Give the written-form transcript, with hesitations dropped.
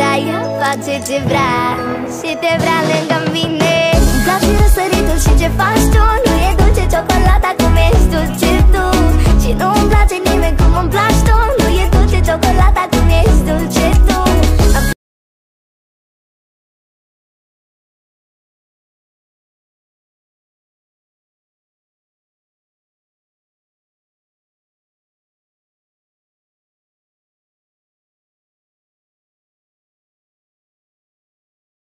ea face ce vrea și te vrea lângă mine. Îmi place răsăritul și ce faci tu. Nu e dulce ciocolata